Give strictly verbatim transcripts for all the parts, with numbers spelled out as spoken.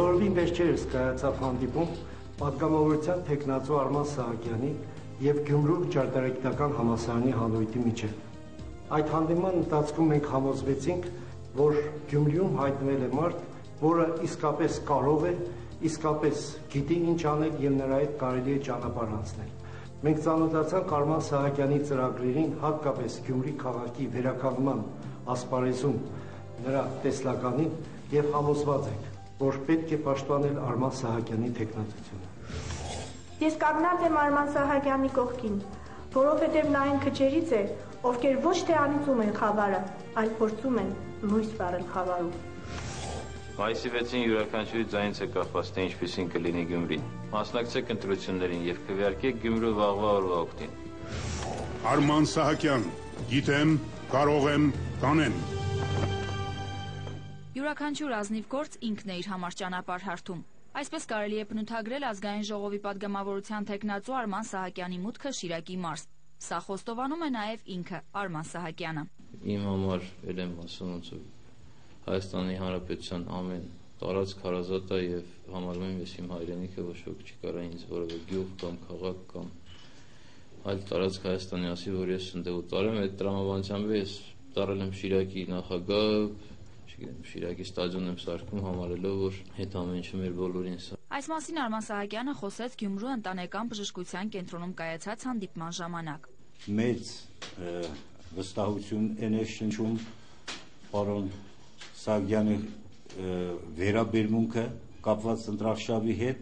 Բոլորովին վերջերս կայացավ հանդիպում պատգամավորության թեկնածու Արման Սահակյանի և Գյումրու ճարտարագիտական համալսարանի հանրույթի միջև։ Այդ հանդիպման ընթացքում մենք համոզվեցինք, որ Գյումրիում հայտնվել է մարդ, որը իսկապես կարող է, իսկապես գիտի ինչ անել և նրա հետ կարելի է ճանապարհ անցնել։ Մենք ծանոթացանք Արման Սահակյանի ծրագրերին, հատկապես Գյումրի քաղաքի վերականգնման ասպարեզում նրա տեսլականին և համոզված ենք, որ պետք է պաշտպանել Արման Սահակյանի թեկնածությունը։ Ես կանգնած եմ Արման Սահակյանի կողքին, որովհետև նա այն քչերից է, ովքեր ոչ թե անիծում են խավարը, այլ փորձում են լույս վառել խավարում։ Մայիսի վեցին յուրաքանչյուրի ձայնից է կախված, թե ինչպիսին կլինի Գյումրին։ Մասնակցեք ընտրություններին և քվեարկեք Գյումրու վաղվա օրվա օգտին։ Արման Սահակյան, գիտեմ, կարող եմ, կանեմ։ Յուրաքանչյուր ազնիվ գործ ինքն է իր համար ճանապարհ հարթում։ Այսպես կարելի է բնութագրել ազգային ժողովի պատգամավորության թեկնածու Արման Սահակյանի մուտքը Շիրակի մարզ։ Սա խոստովանում է նաև ինքը Արման Սահակյանը։ Իմ համար էլ եմ ասում, ոնց որ Հայաստանի Հանրապետության ամեն տարածք հարազատ է և համարում եմ ես իմ հայրենիքը, ոչ ոք չի կարող ինձ որևէ գյուղ կամ քաղաք կամ այլ տարածք Հայաստանի ասի, որ ես ընդեղ տարեմ։ Այդ տրամաբանությամբ ես տարել եմ Շիրակի նախագահ, չգիտեմ, Շիրակի ստադիոն եմ սարքում, համարելով, որ այդ ամեն ինչը մեր բոլորին սա։ Այս մասին Արման Սահակյանը խոսեց Գյումրու ընտանեկան բժշկության կենտրոնում կայացած հանդիպման ժամանակ։ Մեծ վստահություն են շնչում պարոն Սահակյանի վերաբերմունքը կապված ընտրախշավի հետ,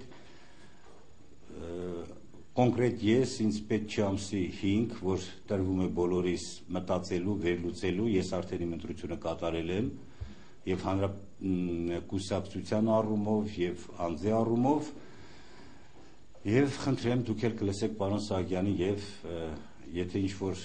կոնկրետ ես ինձ պետք չի ամսի հինգ, որ տրվում է բոլորիս մտածելու, վերլուծելու, ես արդեն իմ ընտրությունը կատարել եմ և հանրակուսակցության առումով և անձի առումով և խնդրեմ դուք էլ կլսեք պարոն Սահակյանի և եթե ինչ-որ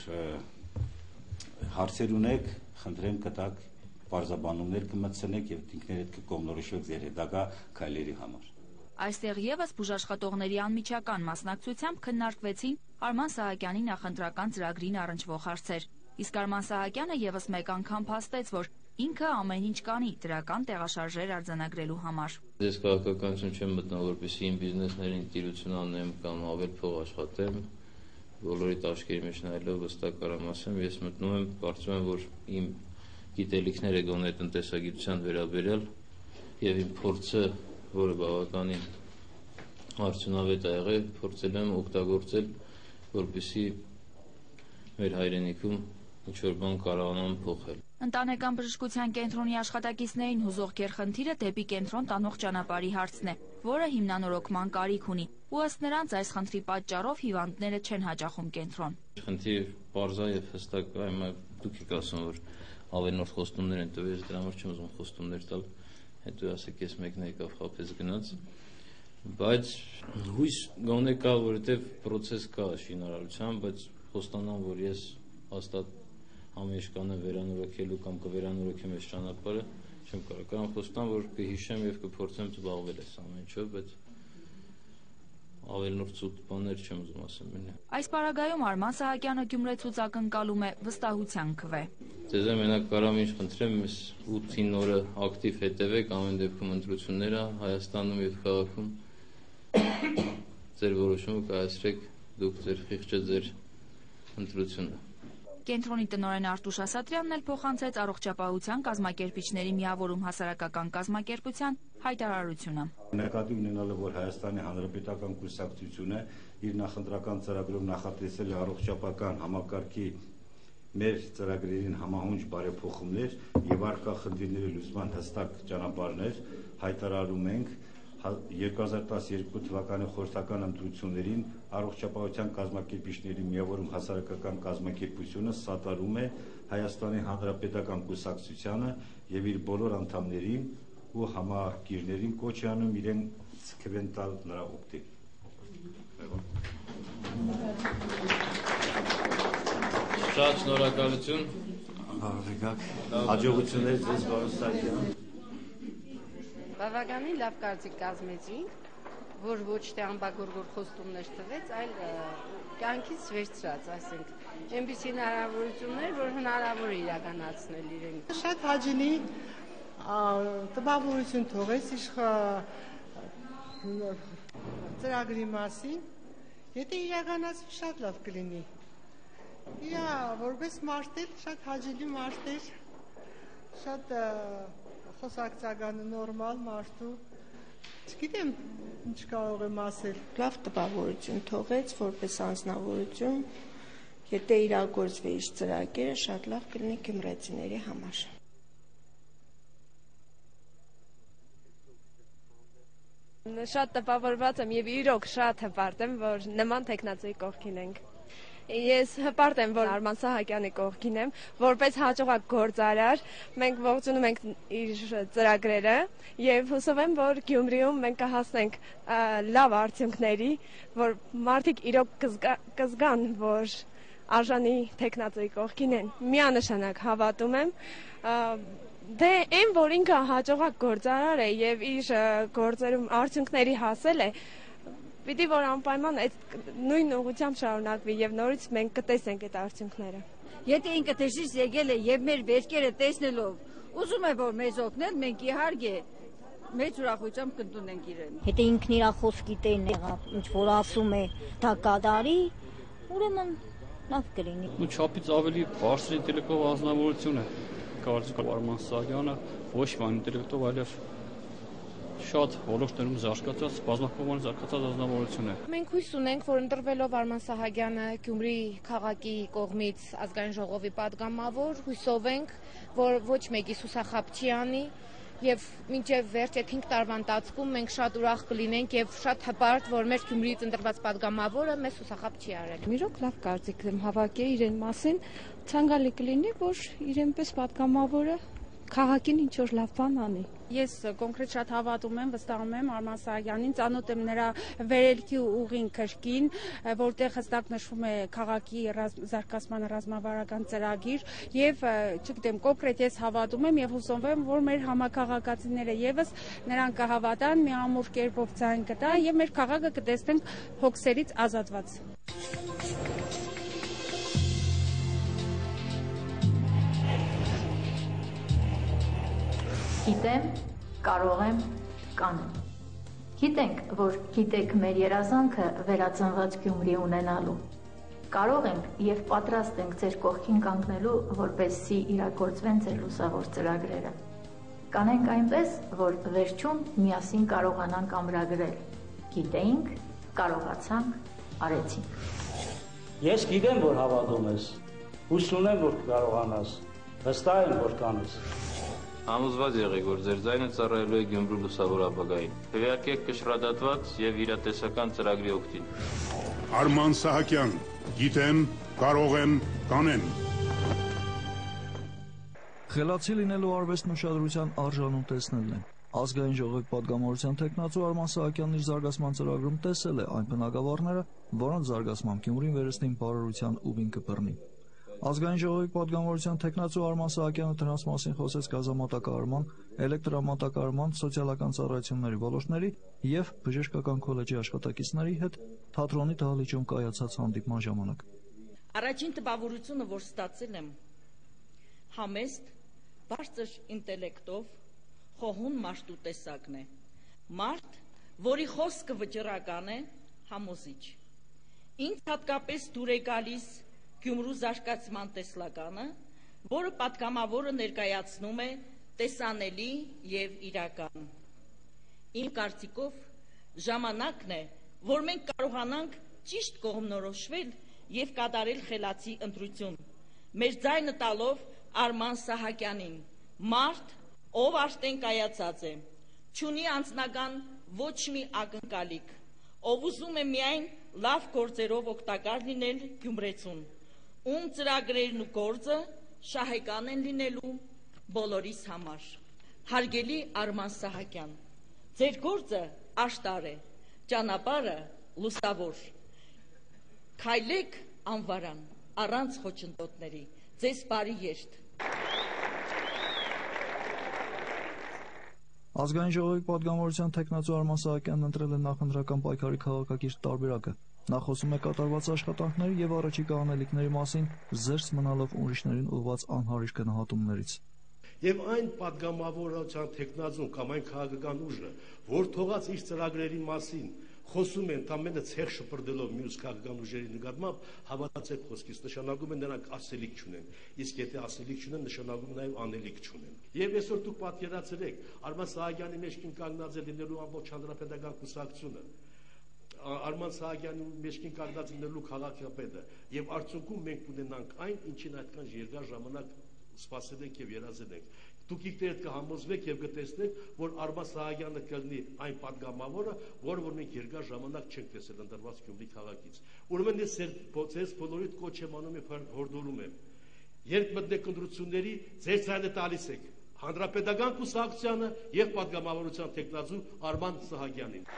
հարցեր ունեք, խնդրեմ կտակ պարզաբանումներ կմտցնեք և ինքներդ կկողմնորոշվեք ձեր հետագա քայլերի համար։ Այստեղ ևս բուժաշխատողների անմիջական մասնակցությամբ քննարկվեցին Արման Սահակյանի նախընտրական ծրագրին առնչվող հարցեր։ Իսկ Արման Սահակյանը ևս մեկ անգամ փաստեց, որ ինքը ամեն ինչ կանի դրական տեղաշարժեր արձանագրելու համար։ Ես քաղաքականություն չեմ մտնում, որպեսզի իմ բիզնեսներին տիրություն անեմ կամ ավել փող աշխատեմ, բոլորի տաշկերի մեջ նայելով վստահ կարամ ասեմ, ես մտնում եմ, կարծում եմ, որ իմ գիտելիքները գոնե տնտեսագիտության վերաբերյալ և իմ փորձը, որը բավականին արդյունավետ է եղել, փորձել եմ օգտագործել, որպեսզի մեր հայրենիքում ինչ-որ բան կարողանամ փոխել։ Ընտանեկան բժշկության կենտրոնի աշխատակիցներին հուզող գերխնդիրը դեպի կենտրոն տանող ճանապարհի հարցն է, որը հիմնանորոգման կարիք ունի, ու ըստ նրանց այս խնդրի պատճառով հիվանդները չեն հաճախում կենտրոն։ Խնդիր պարզ է և հստակ է, հիմա դուք եք ասում, որ ավելորդ խոստումներ են տվել, ես դրա համար չեմ ուզում խոստումներ տալ, հետո ասեք ես մեկն եկավ խաբեց գնաց, բայց հույս գոնե կա, որովհետև պրոցես կա շինարարության, բայց խոստանամ, որ ես հաստատ ամեն ինչ կանեմ վերանորոգելու կամ կվերանորոգեմ այս ճանապարհը, չեմ կարող, կարող խոստամ, որ կհիշեմ և կփորձեմ զբաղվել այս ամեն ինչով, բայց ավելորդ ցույց բաներ չեմ ուզում ասեմ։ Այս պարագայում Արման Սահակյանը գյումրեցուց ակնկալում է վստահության քվե։ Ձեզ մենակ կարամ ինչ խնդրեմ, այս ութին օրը ակտիվ հետևեք, ամեն դեպքում ընտրությունները Հայաստանում և քաղաքում ձեր որոշումը կայացրեք, դուք ձեր խիղճը ձեր ընտրությունը։ Կենտրոնի տնօրեն Արտուշ Ասատրյանն էլ փոխանցեց առողջապահության կազմակերպիչների միավորում հասարակական կազմակերպության հայտարարությունը։ Նկատի ունենալով, որ Հայաստանի Հանրապետական կուսակցությունը իր նախընտրական ծրագրով նախատեսել է առողջապահական համակարգի մեր ծրագրերին համահունչ բարեփոխումներ և առկա խնդիրների լուծման հստակ ճանապարհներ, հայտարարում ենք երկու հազար տասներկու թվականի խորհրդական ընտրություններին առողջապահության կազմակերպիչների միավորում հասարակական կազմակերպությունը սատարում է Հայաստանի Հանրապետական կուսակցությանը և իր բոլոր անդամներին ու համակիրներին կոչ է անում իրեն քվեն տալ նրա օգտին։ Շատ շնորհակալություն։ Հաջողություններ ձեզ, պարոն Սահակյան։ Բավականին լավ կարծիք կազմեցինք, որ ոչ թե անբագորգոր խոստումներ տվեց, այլ կյանքից վերցրած, այսինքն այնպիսի հնարավորություններ, որ հնարավոր է իրականացնել իրենք։ Շատ հաճելի տպավորություն թողեց իշխա ծրագրի մասին, եթե իրականացվի շատ լավ կլինի։ Իրա որպես մարդ էր, շատ հաճելի մարդ էր, շատ խոսակցական նորմալ մարդու, չգիտեմ ինչ կարող եմ ասել։ Լավ տպավորություն թողեց որպես անձնավորություն, եթե իրագործվի իր ծրագիրը, շատ լավ կլինի գյումրեցիների համար։ Շատ տպավորված եմ եւ իրոք շատ հպարտ եմ, որ նման տեխնացուի կողքին ենք։ Ես հպարտ եմ, որ Արման Սահակյանի կողքին եմ, որպես հաջողակ գործարար, մենք ողջունում ենք իր ծրագրերը եւ հուսով եմ, որ Գյումրիում մենք կհասնենք լավ արդյունքների, որ մարդիկ իրոք կզգան, որ արժանի տեխնացուի կողքին են։ Միանշանակ հավատում եմ, դե այն, որ ինքը հաջողակ գործարար է եւ իր գործերում արդյունքների հասել է, պիտի որ անպայման այդ նույն ուղղությամբ շարունակվի եւ նորից մենք կտեսնենք այդ արդյունքները։ Եթե ինքը դժիշտ եկել է եւ մեր վերքերը տեսնելով ուզում է որ մեզ օգնել, մենք իհարկե մեծ ուրախությամբ կընդունենք իրեն։ Եթե ինքն իր խոսքի տերն եղավ, ինչ որ ասում է, դա կատարի, ուրեմն լավ կլինի։ Ու չափից ավելի բարձր ինտելեկտուալ ազնվորություն է։ Կարծիքով Արման Սահակյանը ոչ միայն ինտելեկտուալ, այլև շատ ոլորտներում զարգացած, բազմակողմանի զարգացած ազնվորություն է։ Մենք հույս ունենք, որ ընտրվելով Արման Սահակյանը Գյումրի քաղաքի կողմից ազգային ժողովի պատգամավոր, հույսով ենք, որ ոչ մեկի սուսախապ չի անի եւ մինչեւ վերջ այդ հինգ տարվա ընթացքում մենք շատ ուրախ կլինենք եւ շատ հպարտ, որ մեր Գյումրիից ընտրված պատգամավորը մեզ սուսախապ չի արել։ Իրոք լավ կարծիք եմ հավաքել իրեն մասին, ցանկալի կլինի, որ իրենպես պատգամավորը քաղաքին ինչ որ լավ բան անի։ Ես կոնկրետ շատ հավատում եմ, վստահում եմ Արման Սահակյանին, ծանոթ եմ նրա վերելքի ուղին քրկին, որտեղ հստակ նշվում է քաղաքի զարգացման ռազմավարական ծրագիր եւ չգիտեմ, կոնկրետ ես հավատում եմ եւ հուսով եմ, որ մեր համակարգացիները եւս նրան կհավատան, մի ամուր կերպով ցայն կտա եւ մեր քաղաքը կտեսնենք հոգսերից ազատված։ Գիտեմ, կարող եմ, կանեմ։ Գիտենք, որ գիտեք մեր երազանքը վերածնված Գյումրի ունենալու։ Կարող ենք եւ պատրաստ ենք ձեր կողքին կանգնելու, որպեսզի իրագործվեն ձեր լուսավոր ծրագրերը։ Կանենք այնպես, որ վերջում միասին կարողանանք ամրագրել։ Գիտեինք, կարողացանք, արեցինք։ Ես գիտեմ, որ հավատում ես, հույս ունեմ, որ կարողանաս, վստահ եմ, որ կանես։ Համոզված եղեք, որ ձեր ձայնը ծառայելու է Գյումրու լուսավոր ապագային։ Քվեարկեք կշռադատված եւ իրատեսական ծրագրի օգտին։ Արման Սահակյան, գիտեմ, կարող եմ, կանեմ։ Խելացի լինելու արվեստն ուշադրության արժանում տեսնելն է։ Ազգային ժողովի պատգամավորության տեխնացու Արման Սահակյանն իր զարգացման ծրագրում տեսել է այն բնագավառները, որոնց զարգացմամբ Գյումրին վերստին բարօրության ուղին կբռնի։ Ազգային ժողովի պատգամավորության տեխնացու Արման Սահակյանը դրանց մասին խոսեց գազամատակարարման, էլեկտրամատակարարման, սոցիալական ծառայությունների ոլորտների եւ բժշկական քոլեջի աշխատակիցների հետ թատրոնի դահլիճում կայացած հանդիպման ժամանակ։ Առաջին տպավորությունը, որ ստացել եմ, համեստ, բարձր ինտելեկտով, խոհուն մարդու տեսակն է։ Մարդ, որի խոսքը վճռական է, համոզիչ։ Ինձ հատկապես դուր է գալիս Գյումրու զարգացման տեսլականը, որը պատգամավորը ներկայացնում է տեսանելի եւ իրական։ Իմ կարծիքով ժամանակն է, որ մենք կարողանանք ճիշտ կողմնորոշվել եւ կատարել խելացի ընտրություն։ Մեր ձայնը տալով Արման Սահակյանին, մարդ, ով արդեն կայացած է, չունի անձնական ոչ մի ակնկալիք, ով ուզում է միայն լավ գործերով օգտակար լինել Գյումրեցուն, ում ծրագրերն ու գործը շահեկան են լինելու բոլորիս համար։ Հարգելի Արման Սահակյան, ձեր գործը աշտար է, ճանապարհը լուսավոր։ Քայլեք անվարան, առանց խոչընդոտների, ձեզ բարի երթ։ Ազգային ժողովի պատգամավորության տեխնացու Արման Սահակյանն ընտրել է նախընտրական պայքարի քաղաքակիրթ տարբերակը։ Նա խոսում է կատարված աշխատանքների եւ առաջիկա անելիքների մասին, զերծ մնալով ուրիշներին ուղղված անհարիր գնահատումներից։ Եվ այն պատգամավորության տեխնազուն կամ այն քաղաքական ուժը, որ թողած իր ծրագրերի մասին խոսում են ընդամենը ցեղ շպրտելով մյուս քաղաքական ուժերի նկատմամբ, հավատացեք խոսքից, նշանակում է նրանք ասելիք չունեն, իսկ եթե ասելիք չունեն, նշանակում է նաև անելիք չունեն։ Եվ այսօր դուք պատկերացրեք, Արման Սահակյանի մեջքին կանգնած է լինելու ամբողջ հանրապետական կուսակցությունը, Արման Սահակյանի մեջքին կանգնած լինելու քաղաքապետը, եւ արդյունքում մենք կունենանք այն, ինչին այդքան երկար ժամանակ սպասել ենք եւ երազել ենք։ Դուք իհարկե կհամոզվեք եւ կտեսնեք, որ Արման Սահակյանը կլինի այն պատգամավորը, որը որ մենք երկար ժամանակ չենք տեսել ընդրված Գյումրի քաղաքից։ Ուրեմն ես ձեզ բոլորիդ կոչ եմ անում եւ հորդորում եմ։ Երբ մտնեք ընտրությունների, ձեր ցայնը տալիս եք հանրապետական կուսակցությանը եւ պատգամավորության տեխնազու Արման Սահակյանին։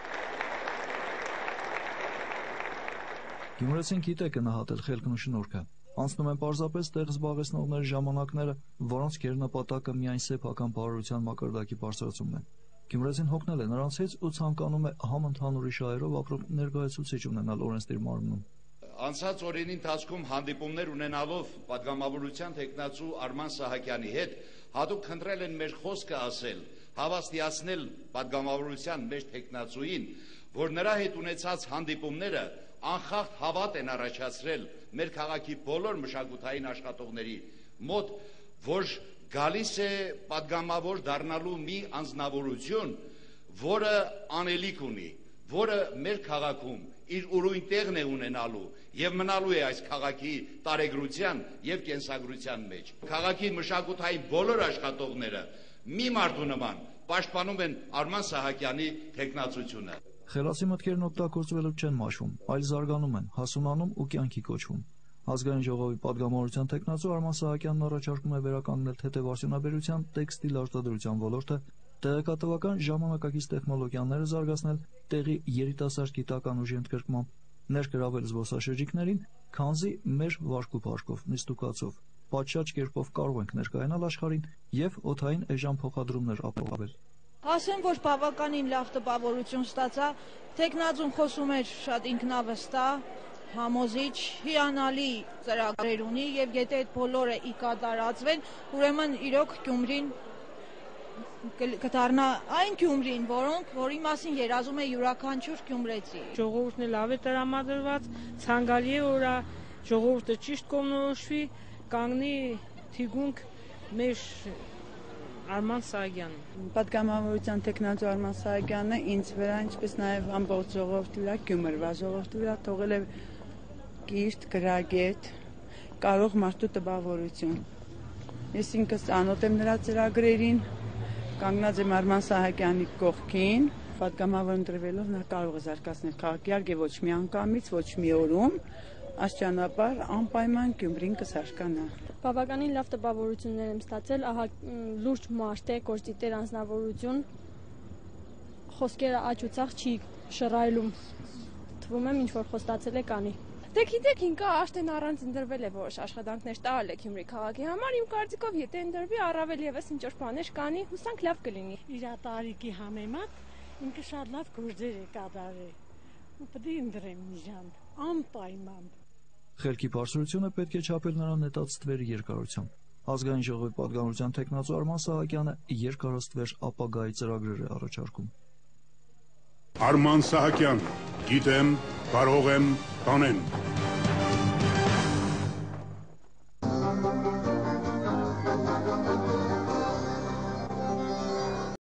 Գյումրեցին գիտե գնահատել խելքն ու շնորհքը։ Անցնում են պարզապես տեղ զբաղեցնողների ժամանակները, որոնց գերնպատակը միայն սեփական բարօրության մակարդակի բարձրացումն է։ Գյումրեցին հոգնել է նրանցից ու ցանկանում է համընդհանուրի շահերով ապրող ներկայացուցիչ ունենալ օրենսդիր մարմնում։ Անցած օրերի ընթացքում հանդիպումներ ունենալով պատգամավորության տեխնացու Արման Սահակյանի հետ հատուկ խնդրել են մեր խոսքը ասել, հավաստիացնել պատգամավորության մեր տեխնացուին, որ նրա հետ ունեցած հանդիպումները անխախտ հավատ են առաջացրել մեր քաղաքի բոլոր մշակութային աշխատողների մոտ, որ գալիս է պատգամավոր դառնալու մի անձնավորություն, որը անելիք ունի, որը մեր քաղաքում իր ուրույն տեղն է ունենալու եւ մնալու է այս քաղաքի տարեգրության եւ կենսագրության մեջ։ Քաղաքի մշակութային բոլոր աշխատողները մի մարդու նման պաշտպանում են Արման Սահակյանի տեխնացությունը։ Խելացի մտքերն օգտագործվելով չեն մաշվում, այլ զարգանում են, հասունանում ու կյանքի կոչվում։ Ազգային ժողովի պատգամավորության տեխնացու Արման Սահակյանն առաջարկում է վերականգնել թեթևարդյունաբերության տեքստիլ արտադրության ոլորտը, տեղեկատվական ժամանակակից տեխնոլոգիաները զարգացնել տեղի երիտասարդ գիտական ուժի ընդգրկմամբ, ներգրավել զբոսաշրջիկներին, քանզի մեր վարկու փառքով, նիստուկացով, պատշաճ կերպով կարող ենք ներկայանալ աշխարհին եւ օդային էժան փոխադրումներ ապահովել։ Ասեմ, որ բավականին լավ տպավորություն ստացա, տեխնազուն խոսում էր շատ ինքնավստահ, համոզիչ, հիանալի ծրագրեր ունի եւ եթե այդ բոլորը ի կատարածվեն, ուրեմն իրոք Գյումրին կդառնա այն Գյումրին, որոնք որի մասին երազում է յուրաքանչյուր գյումրեցի։ Ժողովուրդն էլ լավ է տրամադրված, ցանկալի է, որ ժողովուրդը ճիշտ կողմնորոշվի, կանգնի թիգունք մեր Արման Սահակյանը։ Պատգամավորության տեխնացու Արման Սահակյանը ինձ վրա, ինչպես նաև ամբողջ ժողովրդի վրա, Գյումրվա ժողովրդի վրա թողել է կիրթ, գրագետ, կարող մարդու տպավորություն։ Ես ինքս ծանոթ եմ նրա ծրագրերին, կանգնած եմ Արման Սահակյանի կողքին, պատգամավոր ընտրվելով նա կարող է զարգացնել քաղաքի, իհարկե ոչ մի անգամից, ոչ մի օրում, աստիճանաբար անպայման Գյումրին կզարգանա։ Բավականին լավ տպավորություններ եմ ստացել, ահա լուրջ մարդ է, գործիտեր անձնավորություն, խոսքերը աճուցախ չի շռայլում, թվում եմ ինչ-որ խոստացել է կանի։ Դե գիտեք, ինքը արդեն առանց ընտրվել է որոշ աշխատանքներ տալ է Գյումրի քաղաքի համար, իմ կարծիքով եթե ընտրվի առավել եւս ինչ-որ բաներ կանի, հուսանք լավ կլինի։ Իր տարիքի համեմատ ինքը շատ լավ գործեր է կատարել։ Ու պետք է ընտրեմ նիժան, անպայման։ Խելքի բարձրությունը պետք է չափել նրան նետած ստվերի երկարությամբ։ Ազգային ժողովի պատգամավորության տեխնացու Արման Սահակյանը երկարաստվեր ապագայի ծրագրեր է առաջարկում։ Արման Սահակյան, գիտեմ, կարող եմ, կանեն։